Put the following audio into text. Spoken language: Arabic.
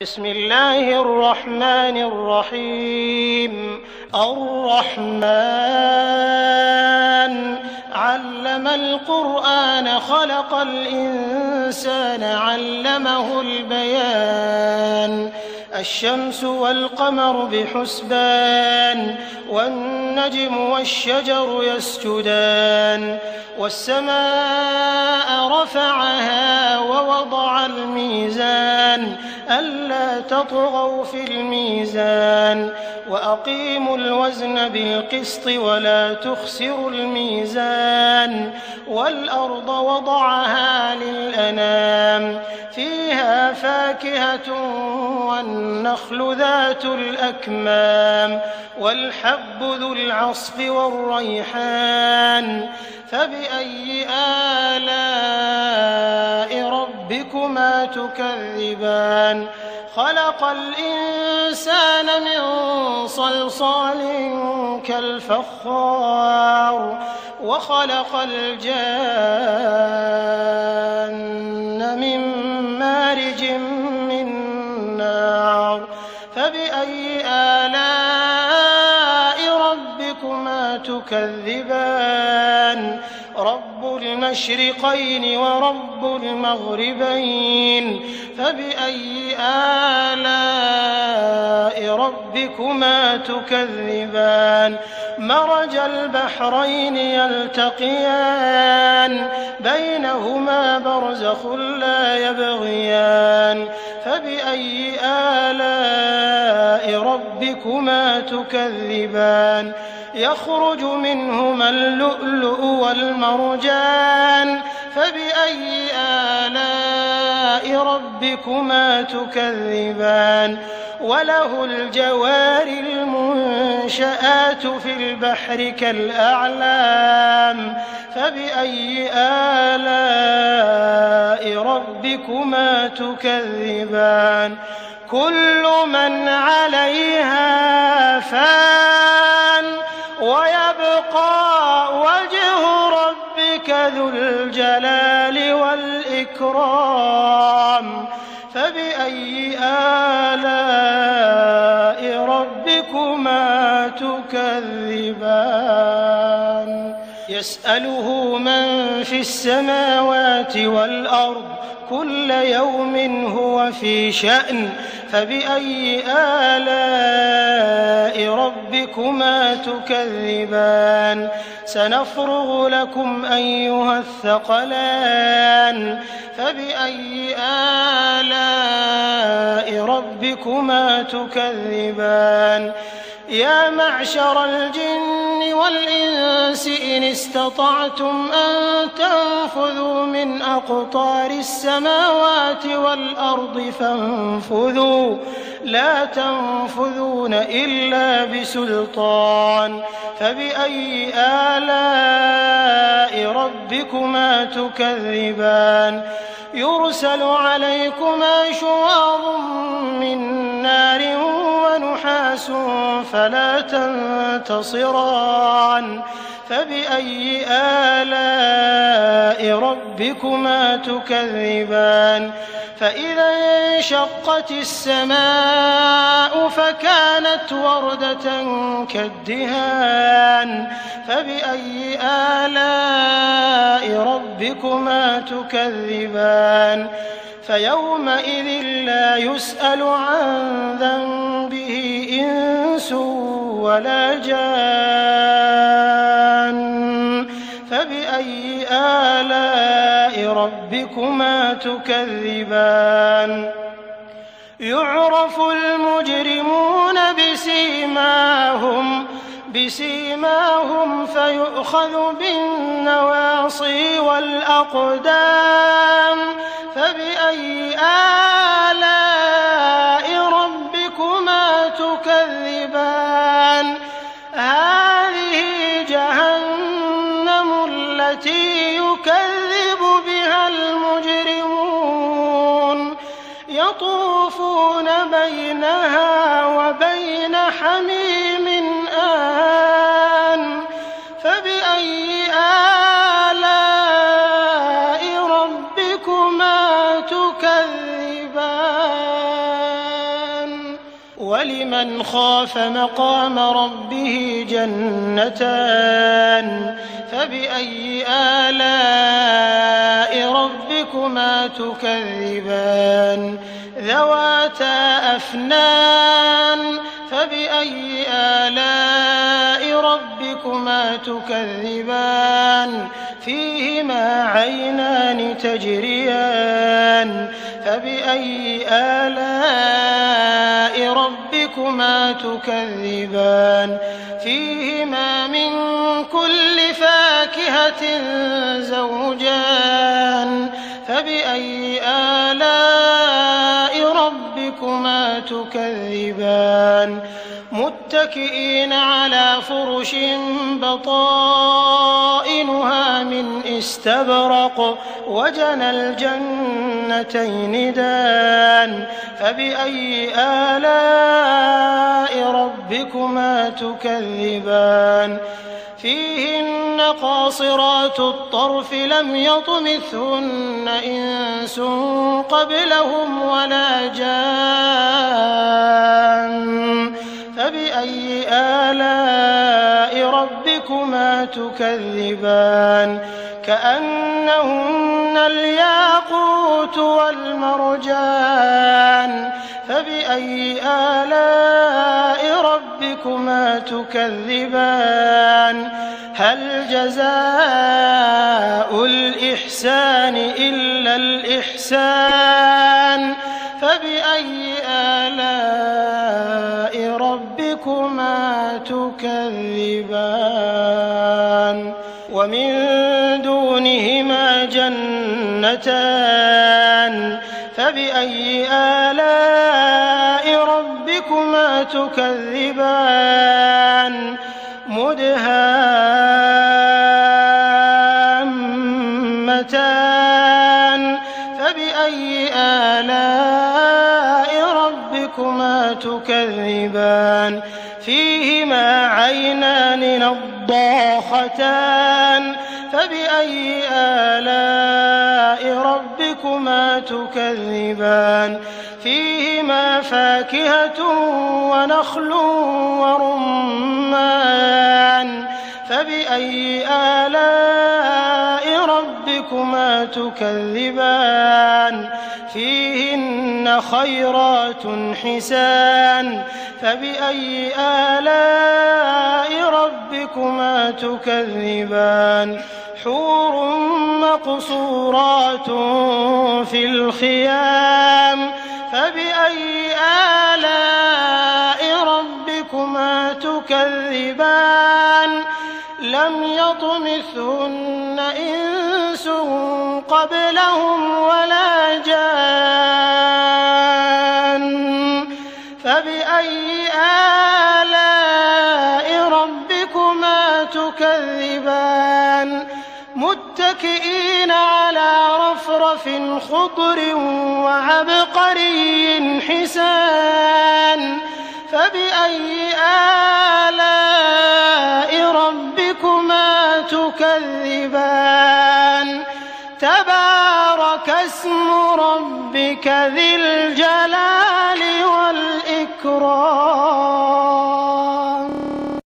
بسم الله الرحمن الرحيم. الرحمن علم القرآن خلق الإنسان علمه البيان. الشمس والقمر بحسبان والنجم والشجر يسجدان والسماء رفعها ووضع الميزان ألا تطغوا في الميزان وأقيموا الوزن بالقسط ولا تخسروا الميزان والأرض وضعها للأنام فيها فاكهة والنخل ذات الأكمام والحب ذو العصف والريحان فبأي آلاء ربكما تكذبان. خلق الإنسان من صلصال كالفخار وخلق الجان من مارج من نار فبأي آلاء ربكما تكذبان. رب المشرقين ورب المغربين فبأي آلاء ربكما تكذبان. مرج البحرين يلتقيان بينهما برزخ لا يبغيان فبأي آلاء ربكما تكذبان. يخرج منهما اللؤلؤ والمرجان فبأي آلاء ربكما تكذبان. وله الجوار المنشآت في البحر كالأعلام فبأي آلاء ربكما تكذبان. كل من عليها فان ويبقى وجه ربك ذو الجلال والإكرام فبأي آلاء ربكما تكذبان. يسأله من في السماوات والأرض كل يوم هو في شأن فبأي آلاء ربكما تكذبان. سنفرغ لكم أيها الثقلان فبأي آلاء ربكما تكذبان. يا معشر الجن والإنس إن استطعتم أن تنفذوا من أقطار السماوات والأرض فانفذوا لا تنفذون إلا بسلطان فبأي آلاء ربكما تكذبان. يرسل عليكما شواظ من نار ونحاس فلا تنتصران فبأي آلاء ربكما تكذبان. فإذا انشقت السماء فكانت وردة كالدهان فبأي آلاء ربكما تكذبان. فيومئذ لا يسأل عن ذنبه إنس ولا جان فبأي آلاء ربكما تكذبان. يعرف المجرمون بسيماهم فيؤخذ بالنواصي والأقدام فبأي آلاء ربكما تكذبان. هذه جهنم التي يكذب بها المجرمون يطوفون بينها وبين حميم آن فبأي آلاء ربكما تكذبان. ولمن خاف مقام ربه جنتان فبأي آلاء ربكما تكذبان ذواتا أفنان فبأي آلاء ربكما تكذبان فيهما عينان تجريان فبأي آلاء ربكما تكذبان فيهما من كل فاكهة زوجان فبأي آلاء ربكما تكذبان متكئين على فرش بطائنها من استبرق وجنى الجنتين دان فبأي آلاء ربكما تكذبان فيهن قاصرات الطرف لم يطمثهن إنس قبلهم ولا جان فبأي آلاء ربكما تكذبان كأنهن الياقوت والمرجان فبأي آلاء ربكما تكذبان هل جزاء الإحسان إلا الإحسان فبأي آلاء ربكما تكذبان ومن دونهما جنتان فبأي آلاء ربكما تكذبان مدهامتان فبأي آلاء ربكما تكذبان فيهما عينان نضاختان فبأي آلاء ربكما تكذبان فيهما فاكهة ونخل ورمان فبأي آلاء ربكما تكذبان فيهن خيرات حسان فبأي آلاء ربكما تكذبان حور مقصورات في الخيام فبأي آلاء ربكما تكذبان لم يطمثهن إنس قبلهم ولا جان فبأي آلاء ربكما تكذبان متكئين على رفرف خضر وعبقري حسان فبأي آلاء ربكما تكذبان تبارك اسم ربك ذي الجلال والإكرام